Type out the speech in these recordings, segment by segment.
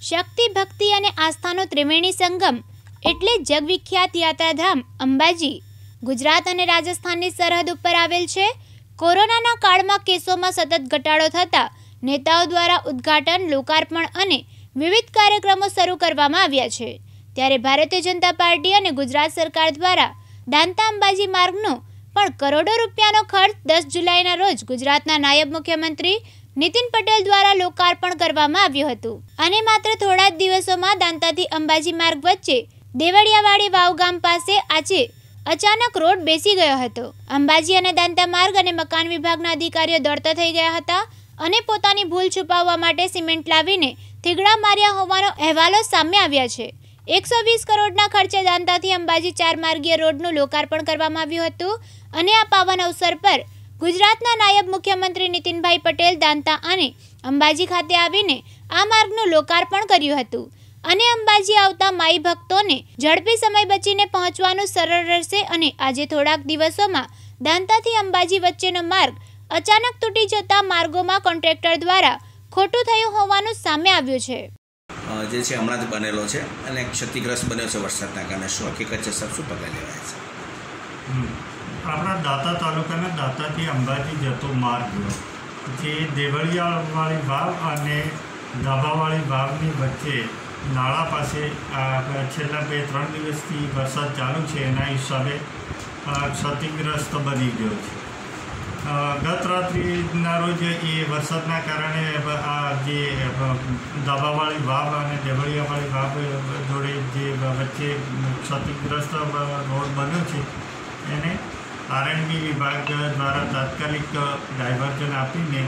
શક્તિ ભક્તિ અને આસ્થાનો ત્રિવેણી સંગમ એટલે જગવિખ્યાત યાત્રાધામ અંબાજી ગુજરાત અને રાજસ્થાનની સરહદ ઉપર આવેલ છે। કોરોનાના કાળમાં કેસોમાં સતત ઘટાડો થતાં નેતાઓ દ્વારા ઉદ્ઘાટન, લોકાર્પણ અને વિવિધ કાર્યક્રમો શરૂ કરવામાં આવ્યા છે। ત્યારે ભારતીય જનતા પાર્ટી અને ગુજરાત સરકાર દ્વારા દાંતા અંબાજી માર્ગનો પણ કરોડો રૂપિયાનો ખર્ચ 10 જુલાઈના રોજ ગુજરાતના નાયબ મુખ્યમંત્રી નીતિન પટેલ દ્વારા લોકાર્પણ કરવામાં આવ્યું હતું અને માત્ર થોડા જ દિવસોમાં દાંતાથી અંબાજી માર્ગ વચ્ચે દેવળિયાવાડી વાવ ગામ પાસે આજે અચાનક રોડ બેસી ગયો હતો। અંબાજી અને દાંતા માર્ગ અને મકાન વિભાગના અધિકારીઓ દોડતા થઈ ગયા હતા અને પોતાની ભૂલ છુપાવવા માટે સિમેન્ટ લાવીને થીગડા માર્યા હોવાનો અહેવાલો સામે આવ્યા છે। 120 કરોડના ખર્ચે દાંતાથી અંબાજી 4 માર્ગીય રોડનું લોકાર્પણ કરવામાં આવ્યું હતું અને આ પાવન અવસર પર ગુજરાતના નાયબ મુખ્યમંત્રી નીતિનભાઈ પટેલ દાંતા અને અંબાજી ખાતે આવીને આ માર્ગનું લોકાર્પણ કર્યું હતું અને અંબાજી આવતા માઈ ભક્તોને ઝડપી સમય બચીને પહોંચવાનું સરળ રહેશે અને આજે થોડાક દિવસોમાં દાંતાથી અંબાજી વચ્ચેનો માર્ગ અચાનક તૂટી જતા માર્ગોમાં કોન્ટ્રાક્ટર દ્વારા ખોટું થયું હોવાનું સામે આવ્યું છે। જે છે હમણાં જ બનેલો છે અને ક્ષતિગ્રસ્ત બન્યો છે વરસાદના કારણે। શું હકીકત છે સર, શું પગલાં લેવાય છે? આપણા દાંતા તાલુકાના દાંતાથી અંબાજી જતો માર્ગ જે દેવળિયાવાળી વાવ અને ધાબાવાળી વાવની વચ્ચે નાળા પાસે છેલ્લા 2-3 દિવસથી વરસાદ ચાલુ છે, એના હિસાબે ક્ષતિગ્રસ્ત બની ગયો છે। ગત રાત્રિના રોજ એ વરસાદના કારણે આ જે ધાબાવાળી વાવ અને દેવળિયાવાળી વાવ જોડે જે વચ્ચે ક્ષતિગ્રસ્ત રોડ બન્યો છે એને આરએનબી વિભાગ દ્વારા તાત્કાલિક ડાયવર્ઝન આપીને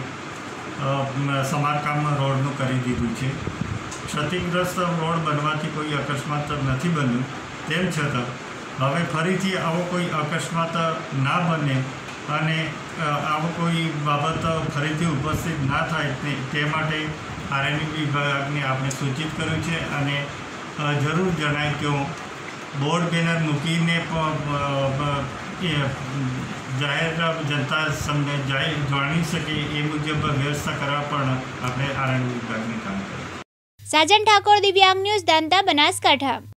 સમારકામ રોડનું કરી દીધું છે। ક્ષતિગ્રસ્ત રોડ બનવાથી કોઈ અકસ્માત નથી બન્યું, તેમ છતાં હવે ફરીથી આવો કોઈ અકસ્માત ના બને અને આવો કોઈ બાબત ફરીથી ઉપસ્થિત ના થાય તે માટે આરએનબી વિભાગને આપણે સૂચિત કર્યું છે અને જરૂર જણાય કે બોર્ડ બેનર મૂકીને જાહેર જનતા જાણી શકે એ મુજબ વ્યવસ્થા કરવા પણ આપણે આરએનબી વિભાગને કામ કર્યું। સાજન ઠાકોર, દિવ્યાંગ ન્યૂઝ, દાંતા, બનાસકાંઠા।